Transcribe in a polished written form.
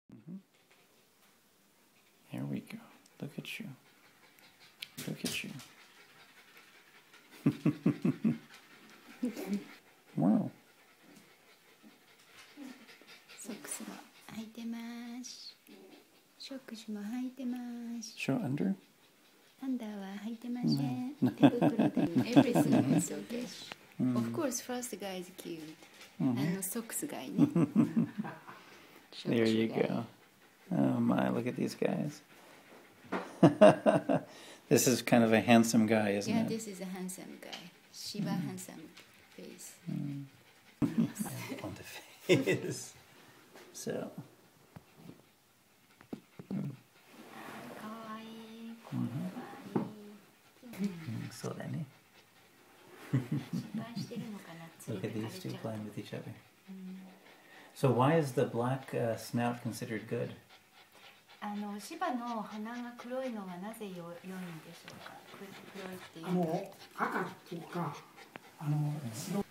Mm-hmm. There we go. Look at you. Look at you. Wow. ソックスも履いてます。ショックスも履いてます。 Show under? アンダーは履いてません。手袋で everything is okay. Of course, first guy is cute. ソックス guy ね。 There you go. Oh my, look at these guys. This is kind of a handsome guy, isn't Yeah, it? this is a handsome guy. Shiba handsome face. Ponta face. So. かわいい。 そうだね。 失敗してるのかな。 Look at these two playing with each other. So why is the black snout considered good? シバの鼻が黒いのがなぜ良いんでしょうか。黒いっていうのは。 赤っていうか白